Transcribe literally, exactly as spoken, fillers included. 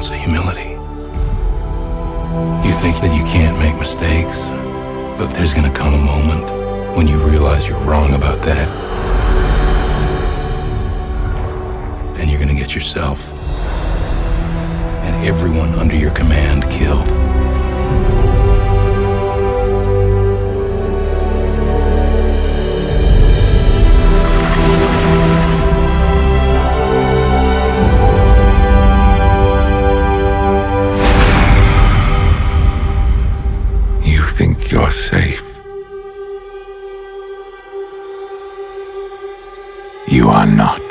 ounce of humility. You think that you can't make mistakes, but there's gonna come a moment when you realize you're wrong about that. And you're gonna get yourself and everyone under your command killed. You think you're safe. You are not.